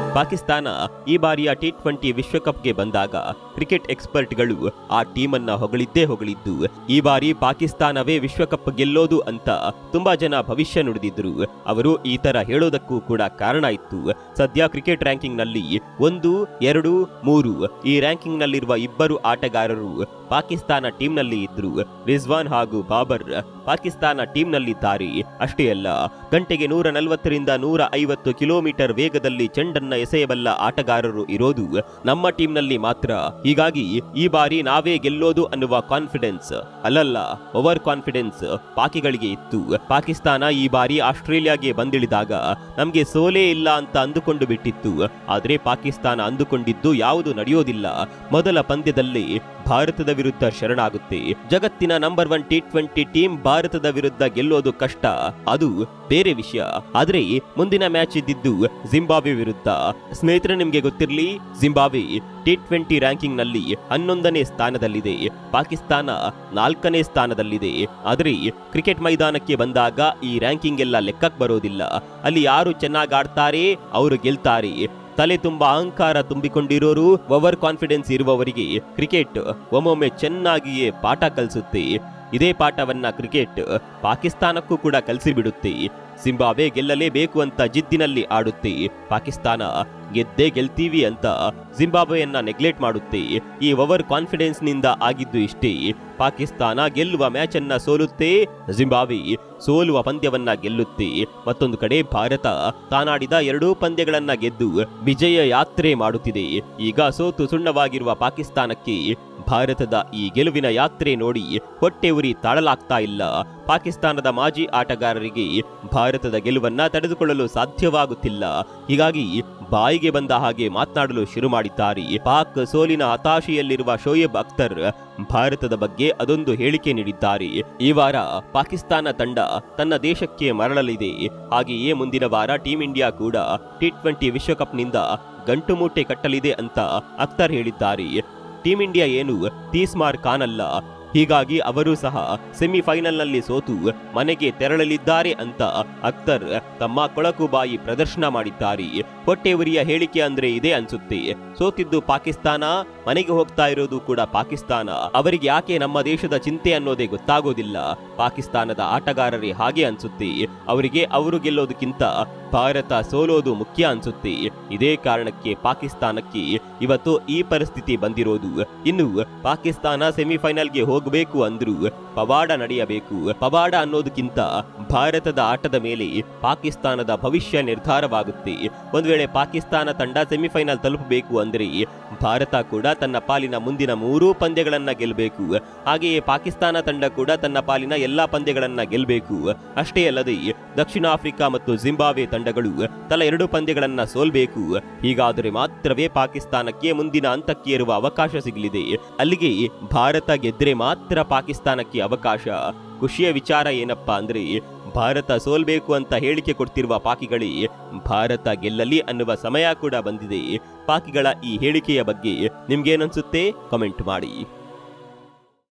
ಪಾಕಿಸ್ತಾನ ಈ ಬಾರಿಯ T20 ವಿಶ್ವಕಪ್ಗೆ ಬಂದಾಗ ಕ್ರಿಕೆಟ್ ಎಕ್ಸ್ಪರ್ಟ್ಗಳು ಆ ಟೀಮನ್ನ ಹೊಗಳಿದ್ದು ಈ ಬಾರಿ ಪಾಕಿಸ್ತಾನವೇ ವಿಶ್ವಕಪ್ ಗೆಲ್ಲೋದು ಅಂತ ತುಂಬಾ ಜನ ಭವಿಷ್ಯ ನುಡಿದಿದ್ರು. ಅವರು ಈ ತರ ಹೇಳೋದಕ್ಕೂ ಕೂಡ ಕಾರಣ ಇತ್ತು. ಸದ್ಯ ಕ್ರಿಕೆಟ್ ರ್ಯಾಂಕಿಂಗ್ ನಲ್ಲಿ 1, 2, 3 ಈ ರ್ಯಾಂಕಿಂಗ್ ನಲ್ಲಿರುವ ಇಬ್ಬರು ಆಟಗಾರರು ಪಾಕಿಸ್ತಾನ ಟೀಮ್ ನಲ್ಲಿ ಇದ್ರು. ರಿಜ್ವಾನ್ ಹಾಗೂ ಬಾಬರ್ ಪಾಕಿಸ್ತಾನ ಟೀಮ್ ನಲ್ಲಿದ್ದಾರೆ. ಅಷ್ಟೇ ಅಲ್ಲ, ಗಂಟೆಗೆ 140 ರಿಂದ 150 ಕಿಲೋಮೀಟರ್ ವೇಗದಲ್ಲಿ ಚೆಂಡನ್ನ ಎಸೆಯಬಲ್ಲ ಆಟಗಾರರು ಇರೋದು ನಮ್ಮ ಟೀಮ್ ನಲ್ಲಿ ಮಾತ್ರ. ಹೀಗಾಗಿ ಈ ಬಾರಿ ನಾವೇ ಗೆಲ್ಲೋದು ಅನ್ನುವ ಕಾನ್ಫಿಡೆನ್ಸ್ ಅಲ್ಲಲ್ಲ, ಓವರ್ ಕಾನ್ಫಿಡೆನ್ಸ್ ಪಾಕಿಗಳಿಗೆ ಇತ್ತು. ಪಾಕಿಸ್ತಾನ ಈ ಬಾರಿ ಆಸ್ಟ್ರೇಲಿಯಾಗೆ ಬಂದಿಳಿದಾಗ ನಮ್ಗೆ ಸೋಲೇ ಇಲ್ಲ ಅಂತ ಅಂದುಕೊಂಡು ಬಿಟ್ಟಿತ್ತು. ಆದ್ರೆ ಪಾಕಿಸ್ತಾನ ಅಂದುಕೊಂಡಿದ್ದು ಯಾವುದು ನಡೆಯೋದಿಲ್ಲ. ಮೊದಲ ಪಂದ್ಯದಲ್ಲೇ ಭಾರತದ ವಿರುದ್ಧ ಶರಣಾಗುತ್ತೆ. ಜಗತ್ತಿನ ನಂಬರ್ 1 T20 ಟೀಮ್ ಭಾರತದ ವಿರುದ್ಧ ಗೆಲ್ಲೋದು ಕಷ್ಟ, ಅದು ಬೇರೆ ವಿಷಯ. ಆದ್ರೆ ಮುಂದಿನ ಮ್ಯಾಚ್ ಇದ್ದಿದ್ದು ಜಿಂಬಾಬ್ವೆ ವಿರುದ್ಧ. ಸ್ನೇಹಿತರೆ, ನಿಮ್ಗೆ ಗೊತ್ತಿರಲಿ, ಜಿಂಬಾಬ್ವೆ T20 ರ್ಯಾಂಕಿಂಗ್ ನಲ್ಲಿ 11ನೇ ಸ್ಥಾನದಲ್ಲಿದೆ, ಪಾಕಿಸ್ತಾನ 4ನೇ ಸ್ಥಾನದಲ್ಲಿದೆ. ಆದ್ರೆ ಕ್ರಿಕೆಟ್ ಮೈದಾನಕ್ಕೆ ಬಂದಾಗ ಈ ರ್ಯಾಂಕಿಂಗ್ ಎಲ್ಲ ಲೆಕ್ಕಕ್ಕೆ ಬರೋದಿಲ್ಲ. ಅಲ್ಲಿ ಯಾರು ಚೆನ್ನಾಗಿ ಆಡ್ತಾರೆ ಅವರು ಗೆಲ್ತಾರೆ. ತಲೆ ತುಂಬಾ ಅಹಂಕಾರ ತುಂಬಿಕೊಂಡಿರೋರು, ಓವರ್ ಕಾನ್ಫಿಡೆನ್ಸ್ ಇರುವವರಿಗೆ ಕ್ರಿಕೆಟ್ ಒಮ್ಮೊಮ್ಮೆ ಚೆನ್ನಾಗಿಯೇ ಪಾಠ ಕಲಿಸುತ್ತೆ. ಇದೇ ಪಾಠವನ್ನ ಕ್ರಿಕೆಟ್ ಪಾಕಿಸ್ತಾನಕ್ಕೂ ಕೂಡ ಕಲಿಸಿಬಿಡುತ್ತೆ. ಜಿಂಬಾಬ್ವೆ ಗೆಲ್ಲಲೇಬೇಕು ಅಂತ ಜಿದ್ದಿನಲ್ಲಿ ಆಡುತ್ತೆ. ಪಾಕಿಸ್ತಾನ ಗೆದ್ದೇ ಗೆಲ್ತೀವಿ ಅಂತ ಜಿಂಬಾಬ್ವೆಯನ್ನ ನೆಗ್ಲೆಕ್ಟ್ ಮಾಡುತ್ತೆ. ಈ ಓವರ್ ಕಾನ್ಫಿಡೆನ್ಸ್ ನಿಂದ ಆಗಿದ್ದು ಇಷ್ಟೇ. ಪಾಕಿಸ್ತಾನ ಗೆಲ್ಲುವ ಮ್ಯಾಚ್ ಅನ್ನ ಸೋಲುತ್ತೆ, ಜಿಂಬಾಬ್ವೆ ಸೋಲುವ ಪಂದ್ಯವನ್ನ ಗೆಲ್ಲುತ್ತೆ. ಮತ್ತೊಂದು ಕಡೆ ಭಾರತ ತಾನಾಡಿದ 2 ಪಂದ್ಯಗಳನ್ನ ಗೆದ್ದು ವಿಜಯ ಯಾತ್ರೆ ಮಾಡುತ್ತಿದೆ. ಈಗ ಸೋತು ಸುಣ್ಣವಾಗಿರುವ ಪಾಕಿಸ್ತಾನಕ್ಕೆ ಭಾರತದ ಈ ಗೆಲುವಿನ ಯಾತ್ರೆ ನೋಡಿ ಹೊಟ್ಟೆ ಉರಿ ತಾಳಲಾಗ್ತಾ ಇಲ್ಲ. ಪಾಕಿಸ್ತಾನದ ಮಾಜಿ ಆಟಗಾರರಿಗೆ ಭಾರತದ ಗೆಲುವನ್ನ ತಡೆದುಕೊಳ್ಳಲು ಸಾಧ್ಯವಾಗುತ್ತಿಲ್ಲ. ಹೀಗಾಗಿ ಬಾಯಿಗೆ ಬಂದ ಹಾಗೆ ಮಾತನಾಡಲು ಶುರು ಮಾಡಿದ್ದಾರೆ. ಪಾಕ್ ಸೋಲಿನ ಹತಾಶೆಯಲ್ಲಿರುವ ಶೋಯಬ್ ಅಖ್ತರ್ ಭಾರತದ ಬಗ್ಗೆ ಅದೊಂದು ಹೇಳಿಕೆ ನೀಡಿದ್ದಾರೆ. ಈ ವಾರ ಪಾಕಿಸ್ತಾನ ತಂಡ ತನ್ನ ದೇಶಕ್ಕೆ ಮರಳಲಿದೆ. ಹಾಗೆಯೇ ಮುಂದಿನ ವಾರ ಟೀಂ ಇಂಡಿಯಾ ಕೂಡ T20 ವಿಶ್ವಕಪ್ನಿಂದ ಗಂಟು ಮೂಟೆ ಕಟ್ಟಲಿದೆ ಅಂತ ಅಖ್ತರ್ ಹೇಳಿದ್ದಾರೆ. ಟೀಂ ಇಂಡಿಯಾ ಏನು ತೀಸ್ಮಾರ್ ಖಾನ್ ಅಲ್ಲ. ಹೀಗಾಗಿ ಅವರು ಸಹ ಸೆಮಿಫೈನಲ್ನಲ್ಲಿ ಸೋತು ಮನೆಗೆ ತೆರಳಲಿದ್ದಾರೆ ಅಂತ ಅಖ್ತರ್ ತಮ್ಮ ಕೊಳಕು ಬಾಯಿ ಪ್ರದರ್ಶನ ಮಾಡಿದ್ದಾರೆ. ಹೊಟ್ಟೆ ಉರಿಯ ಹೇಳಿಕೆ ಅಂದ್ರೆ ಇದೇ ಅನ್ಸುತ್ತೆ. ಸೋತಿದ್ದು ಪಾಕಿಸ್ತಾನ, ಮನೆಗೆ ಹೋಗ್ತಾ ಇರೋದು ಕೂಡ ಪಾಕಿಸ್ತಾನ. ಅವರಿಗೆ ಯಾಕೆ ನಮ್ಮ ದೇಶದ ಚಿಂತೆ ಅನ್ನೋದೇ ಗೊತ್ತಾಗೋದಿಲ್ಲ. ಪಾಕಿಸ್ತಾನದ ಆಟಗಾರರೇ ಹಾಗೆ ಅನ್ಸುತ್ತೆ. ಅವರಿಗೆ ಅವರು ಗೆಲ್ಲೋದಕ್ಕಿಂತ ಭಾರತ ಸೋಲೋದು ಮುಖ್ಯ ಅನ್ಸುತ್ತೆ. ಇದೇ ಕಾರಣಕ್ಕೆ ಪಾಕಿಸ್ತಾನಕ್ಕೆ ಇವತ್ತು ಈ ಪರಿಸ್ಥಿತಿ ಬಂದಿರೋದು. ಇನ್ನು ಪಾಕಿಸ್ತಾನ ಸೆಮಿಫೈನಲ್ಗೆ ಹೋಗಬೇಕು ಅಂದ್ರೂ ಪವಾಡ ನಡೆಯಬೇಕು. ಪವಾಡ ಅನ್ನೋದಕ್ಕಿಂತ ಭಾರತದ ಆಟದ ಮೇಲೆ ಪಾಕಿಸ್ತಾನದ ಭವಿಷ್ಯ ನಿರ್ಧಾರವಾಗುತ್ತೆ. ಒಂದು ವೇಳೆ ಪಾಕಿಸ್ತಾನ ತಂಡ ಸೆಮಿಫೈನಲ್ ತಲುಪಬೇಕು ಅಂದ್ರೆ ಭಾರತ ಕೂಡ ತನ್ನ ಪಾಲಿನ ಮುಂದಿನ 3 ಪಂದ್ಯಗಳನ್ನ ಗೆಲ್ಲಬೇಕು. ಹಾಗೆಯೇ ಪಾಕಿಸ್ತಾನ ತಂಡ ಕೂಡ ತನ್ನ ಪಾಲಿನ ಎಲ್ಲಾ ಪಂದ್ಯಗಳನ್ನ ಗೆಲ್ಲಬೇಕು. ಅಷ್ಟೇ ಅಲ್ಲದೆ ದಕ್ಷಿಣ ಆಫ್ರಿಕಾ ಮತ್ತು ಜಿಂಬಾಬ್ವೆ ತಂಡಗಳು ತಲಾ 2 ಪಂದ್ಯಗಳನ್ನ ಸೋಲ್ಬೇಕು. ಹೀಗಾದರೆ ಮಾತ್ರವೇ ಪಾಕಿಸ್ತಾನಕ್ಕೆ ಮುಂದಿನ ಹಂತಕ್ಕೆ ಏರುವ ಅವಕಾಶ ಸಿಗಲಿದೆ. ಅಲ್ಲಿಗೆ ಭಾರತ ಗೆದ್ರೆ ಮಾತ್ರ ಪಾಕಿಸ್ತಾನಕ್ಕೆ ಅವಕಾಶ. ಖುಷಿಯ ವಿಚಾರ ಏನಪ್ಪಾ ಅಂದ್ರೆ ಭಾರತ ಸೋಲ್ಬೇಕು ಅಂತ ಹೇಳಿಕೆ ಕೊಡ್ತಿರುವ ಪಾಕಿಗಳೇ ಭಾರತ ಗೆಲ್ಲಲಿ ಅನ್ನುವ ಸಮಯ ಕೂಡ ಬಂದಿದೆ. ಪಾಕಿಗಳ ಈ ಹೇಳಿಕೆಯ ಬಗ್ಗೆ ನಿಮ್ಗೇನನ್ಸುತ್ತೆ? ಕಮೆಂಟ್ ಮಾಡಿ.